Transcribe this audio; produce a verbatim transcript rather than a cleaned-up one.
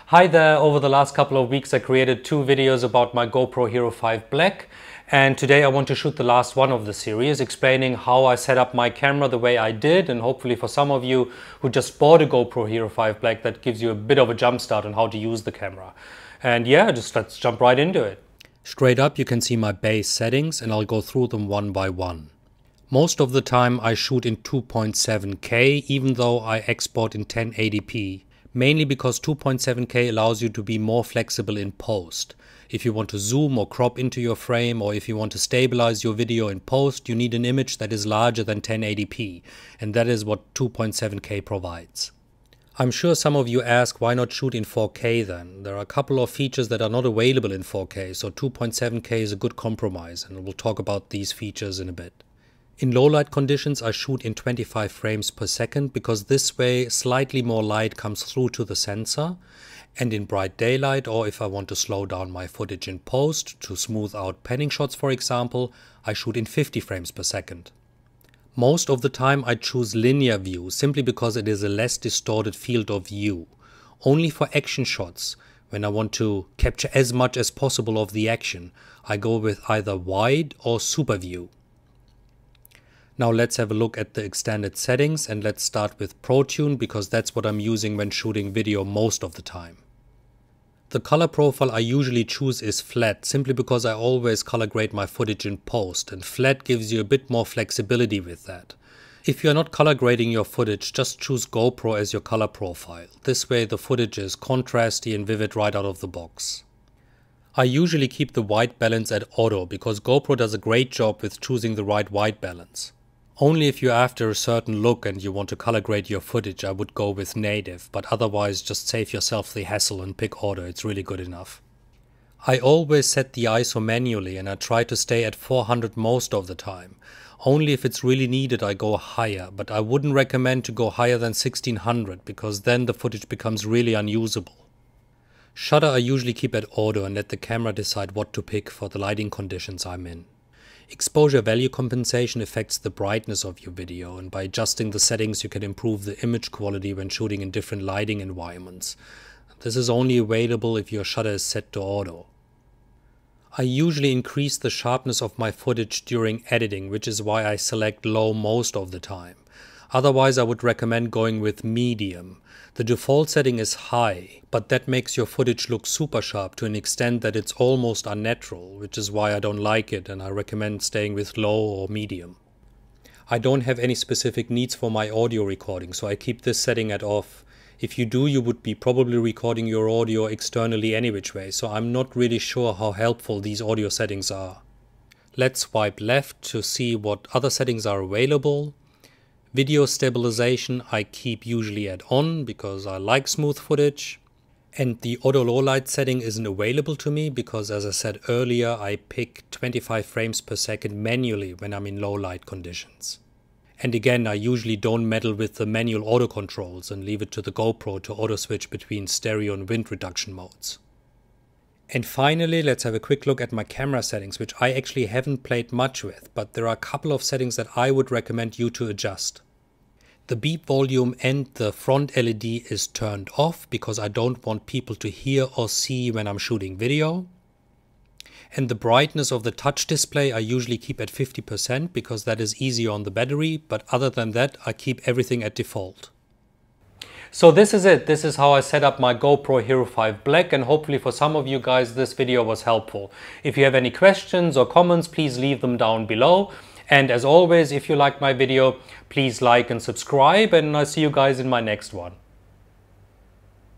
Hi there, over the last couple of weeks I created two videos about my GoPro Hero five Black, and today I want to shoot the last one of the series explaining how I set up my camera the way I did, and hopefully for some of you who just bought a GoPro Hero five Black that gives you a bit of a jump start on how to use the camera. And yeah, just let's jump right into it. Straight up you can see my base settings and I'll go through them one by one. Most of the time I shoot in two point seven K even though I export in ten eighty p. Mainly because two point seven K allows you to be more flexible in post. If you want to zoom or crop into your frame, or if you want to stabilize your video in post, you need an image that is larger than ten eighty p, and that is what two point seven K provides. I'm sure some of you ask why not shoot in four K then. There are a couple of features that are not available in four K, so two point seven K is a good compromise, and we'll talk about these features in a bit. In low light conditions I shoot in twenty-five frames per second because this way slightly more light comes through to the sensor, and in bright daylight, or if I want to slow down my footage in post to smooth out panning shots for example, I shoot in fifty frames per second. Most of the time I choose linear view simply because it is a less distorted field of view. Only for action shots, when I want to capture as much as possible of the action, I go with either wide or super view. Now let's have a look at the extended settings, and let's start with ProTune because that's what I'm using when shooting video most of the time. The color profile I usually choose is flat simply because I always color grade my footage in post, and flat gives you a bit more flexibility with that. If you're not color grading your footage, just choose GoPro as your color profile. This way the footage is contrasty and vivid right out of the box. I usually keep the white balance at auto because GoPro does a great job with choosing the right white balance. Only if you're after a certain look and you want to color grade your footage I would go with native, but otherwise just save yourself the hassle and pick auto, it's really good enough. I always set the I S O manually and I try to stay at four hundred most of the time. Only if it's really needed I go higher, but I wouldn't recommend to go higher than sixteen hundred because then the footage becomes really unusable. Shutter I usually keep at auto and let the camera decide what to pick for the lighting conditions I'm in. Exposure value compensation affects the brightness of your video, and by adjusting the settings you can improve the image quality when shooting in different lighting environments. This is only available if your shutter is set to auto. I usually increase the sharpness of my footage during editing, which is why I select low most of the time. Otherwise I would recommend going with medium. The default setting is high, but that makes your footage look super sharp to an extent that it's almost unnatural, which is why I don't like it and I recommend staying with low or medium. I don't have any specific needs for my audio recording, so I keep this setting at off. If you do, you would be probably recording your audio externally any which way, so I'm not really sure how helpful these audio settings are. Let's swipe left to see what other settings are available. Video stabilization I keep usually at on because I like smooth footage, and the auto low light setting isn't available to me because, as I said earlier, I pick twenty-five frames per second manually when I'm in low light conditions. And again, I usually don't meddle with the manual auto controls and leave it to the GoPro to auto switch between stereo and wind reduction modes. And finally, let's have a quick look at my camera settings, which I actually haven't played much with, but there are a couple of settings that I would recommend you to adjust. The beep volume and the front L E D is turned off because I don't want people to hear or see when I'm shooting video. And the brightness of the touch display I usually keep at fifty percent because that is easier on the battery, but other than that I keep everything at default. So this is it. This is how I set up my GoPro Hero five Black, and hopefully for some of you guys this video was helpful. If you have any questions or comments, please leave them down below. And as always, if you like my video, please like and subscribe, and I'll see you guys in my next one.